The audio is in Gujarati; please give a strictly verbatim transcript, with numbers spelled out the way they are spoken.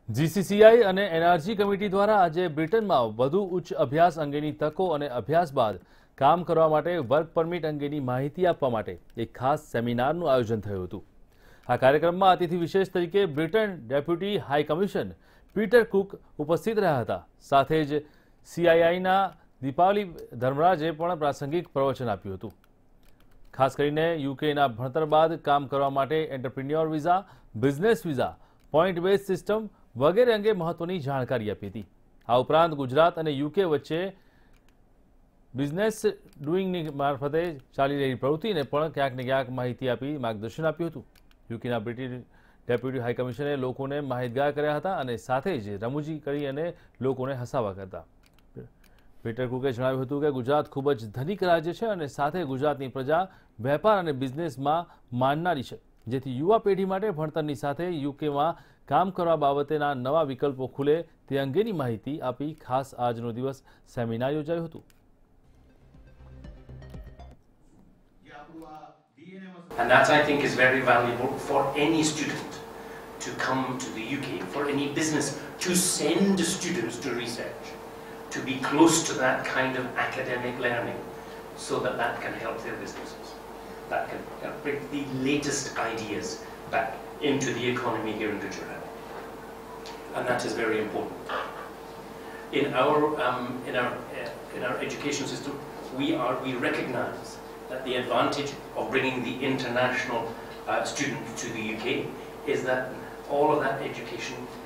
જીસીસીઆઈ અને એનઆરજી કમિટી દ્વારા આજે બ્રિટનમાં વધુ ઉચ્ચ અભ્યાસ અંગેની તકો અને અભ્યાસ બાદ કામ કરવા માટે વર્ક પરમિટ અંગેની માહિતી આપવા માટે એક ખાસ સેમિનારનું આયોજન થયું હતું। આ કાર્યક્રમમાં અતિથિ વિશેષ તરીકે Britain deputy high commission Peter Cook ઉપસ્થિત રહ્યા હતા। સાથે જ સીઆઈઆઈના દીપાવલી ધર્મરાજે પણ પ્રાસંગિક પ્રવચન આપ્યું હતું। ખાસ કરીને યુકેના ભણતર બાદ કામ કરવા માટે entrepreneur visa, business visa, point base system વગેરે અંગે મહત્વની જાણકારી આપી હતી। આ ઉપરાંત ગુજરાત અને યુકે વચ્ચે બિઝનેસ ડુઈંગની મારફતે ચાલી રહેલી પ્રવૃત્તિને પણ ક્યાંક ને ક્યાંક માહિતી આપી માર્ગદર્શન આપ્યું હતું। યુકેના બ્રિટિશ ડેપ્યુટી હાઈ કમિશનરે લોકોને માહિતગાર કર્યા હતા અને સાથે જ રમૂજી કરી અને લોકોને હસાવા કરતા। પીટર કુકે જણાવ્યું હતું કે ગુજરાત ખૂબ જ ધનિક રાજ્ય છે અને સાથે ગુજરાતની પ્રજા વેપાર અને બિઝનેસમાં માનનારી છે, જેથી યુવા પેઢી માટે ભણતરની સાથે યુકેમાં કામ કરવા બાબતેના નવા વિકલ્પો ખુલે તે અંગેની માહિતી આપી ખાસ આજનો દિવસ સેમિનાર યોજાયું હતું। And that, I think, is very valuable for any student to come to the U K, for any business to send students to research, to be close to that kind of academic learning so that that can help their businesses, that can help bring the latest ideas back into the economy here in Gujarat. And that is very important. In our, um, in our, uh, in our education system, we, are, we recognize that the advantage of bringing the international uh, student to the U K is that all of that education